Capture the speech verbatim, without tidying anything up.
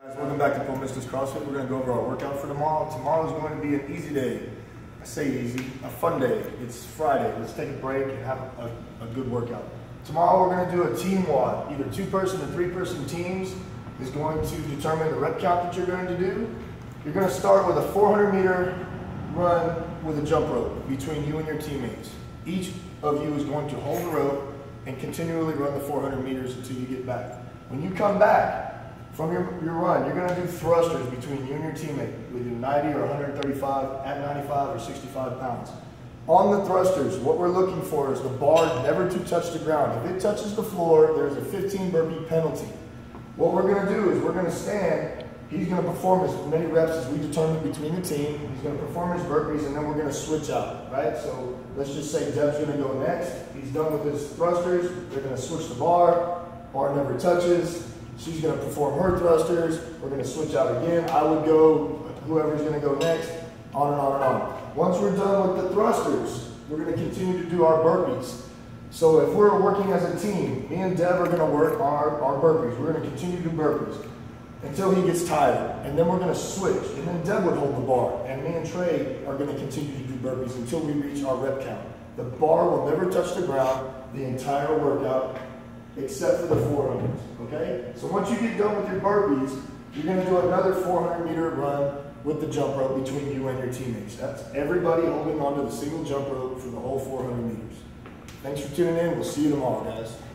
Welcome back to Full Mistress CrossFit. We're going to go over our workout for tomorrow. Tomorrow is going to be an easy day. I say easy, a fun day. It's Friday. Let's take a break and have a, a good workout. Tomorrow we're going to do a team WOD. Either two-person or three-person teams is going to determine the rep count that you're going to do. You're going to start with a four hundred meter run with a jump rope between you and your teammates. Each of you is going to hold the rope and continually run the four hundred meters until you get back. When you come back from your, your run, you're going to do thrusters between you and your teammate. We do ninety or one thirty-five at ninety-five or sixty-five pounds. On the thrusters, what we're looking for is the bar never to touch the ground. If it touches the floor, there's a fifteen burpee penalty. What we're going to do is we're going to stand. He's going to perform as many reps as we determine between the team. He's going to perform his burpees, and then we're going to switch out, right? So let's just say Deb's going to go next. He's done with his thrusters. They're going to switch the bar. Bar never touches. She's going to perform her thrusters. We're going to switch out again. I would go, whoever's going to go next, on and on and on. Once we're done with the thrusters, we're going to continue to do our burpees. So if we're working as a team, me and Deb are going to work our, our burpees. We're going to continue to do burpees until he gets tired. And then we're going to switch. And then Deb would hold the bar. And me and Trey are going to continue to do burpees until we reach our rep count. The bar will never touch the ground the entire workout, except for the four hundreds, okay? So once you get done with your burpees, you're gonna do another four hundred meter run with the jump rope between you and your teammates. That's everybody holding onto the single jump rope for the whole four hundred meters. Thanks for tuning in. We'll see you tomorrow, guys.